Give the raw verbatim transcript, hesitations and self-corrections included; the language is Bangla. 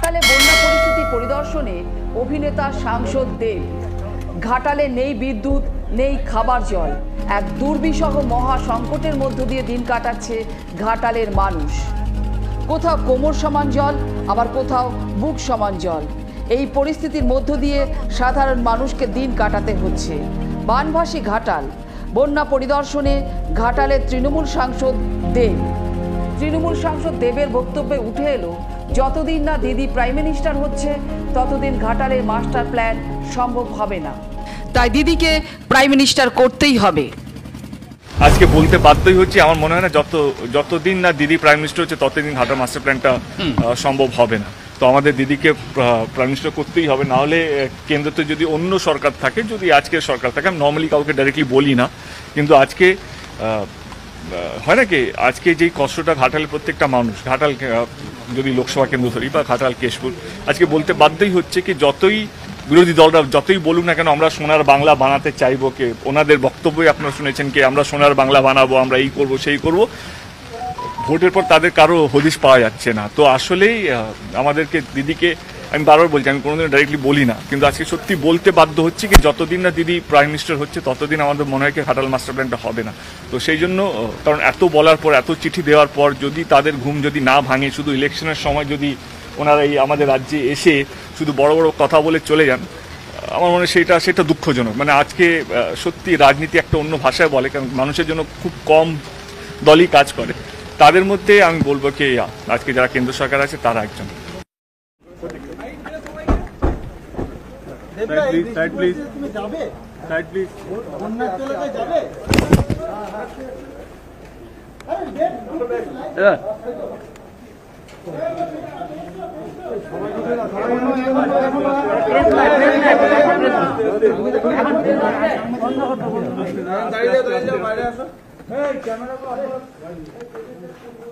ঘাটালে বন্যা পরিস্থিতি পরিদর্শনে অভিনেতা সাংসদ দেব। ঘাটালে নেই বিদ্যুৎ, নেই খাবার জল, এক দুর্বিষহ মহা সংকটের মধ্য দিয়ে দিন কাটাচ্ছে ঘাটালের মানুষ। কোথাও কোমর সমান জল, আবার কোথাও বুক সমান জল। এই পরিস্থিতির মধ্য দিয়ে সাধারণ মানুষকে দিন কাটাতে হচ্ছে। বানভাসী ঘাটাল, বন্যা পরিদর্শনে ঘাটালের তৃণমূল সাংসদ দেব। তৃণমূল সাংসদ দেবের বক্তব্যে উঠে এলো, যতদিন না দিদি প্রাইম মিনিস্টার হচ্ছে ততদিন ঘাটালের মাস্টার প্ল্যান সম্ভব হবে না। তাই দিদিকে প্রাইম মিনিস্টার করতেই হবে। আজকে বলতে বাধ্যই হচ্ছে, আমার মনে হয় না যত যতদিন না দিদি প্রাইম মিনিস্টার হচ্ছে ততদিন ঘাটাল মাস্টার প্ল্যানটা সম্ভব হবে না। তো আমাদের দিদিকে প্রাইম মিনিস্টার করতেই হবে, না হলে কেন্দ্রতে যদি অন্য সরকার থাকে, যদি আজকের সরকার থাকে, আমি নর্মালি কাউকে ডাইরেক্টলি বলি না, কিন্তু আজকে হয় না কি, আজকে যেই কষ্টটা ঘাটালের প্রত্যেকটা মানুষ, ঘাটাল যদি লোকসভা কেন্দ্র ধরি বা ঘাটাল কেশপুর, আজকে বলতে বাধ্যই হচ্ছে কি যতই বিরোধী দলরা যতই বলুক না কেন আমরা সোনার বাংলা বানাতে চাইবো, কে ওনাদের বক্তব্যই আপনারা শুনেছেন কি আমরা সোনার বাংলা বানাবো, আমরা এই করব সেই করব, ভোটের পর তাদের কারো হদিশ পাওয়া যাচ্ছে না। তো আসলেই আমাদেরকে দিদিকে আমি বারবার বলছি, আমি কোনোদিন ডাইরেক্টলি বলি না, কিন্তু আজকে সত্যি বলতে বাধ্য হচ্ছে কি যতদিন না দিদি প্রাইম মিনিস্টার হচ্ছে ততদিন আমাদের মনে হয় কি ঘাটাল মাস্টার প্ল্যানটা হবে না। তো সেই জন্য, কারণ এত বলার পর, এত চিঠি দেওয়ার পর যদি তাদের ঘুম যদি না ভাঙে, শুধু ইলেকশনের সময় যদি ওনারা এই আমাদের রাজ্যে এসে শুধু বড় বড় কথা বলে চলে যান, আমার মনে হয় সেটা সেটা দুঃখজনক। মানে আজকে সত্যি রাজনীতি একটা অন্য ভাষায় বলে, কারণ মানুষের জন্য খুব কম দলই কাজ করে, তাদের মধ্যে আমি বলবো কি আজকে যারা কেন্দ্র সরকার আছে তারা একজন। দাঁড়িয়ে দাঁড়িয়ে বাইরে আসো।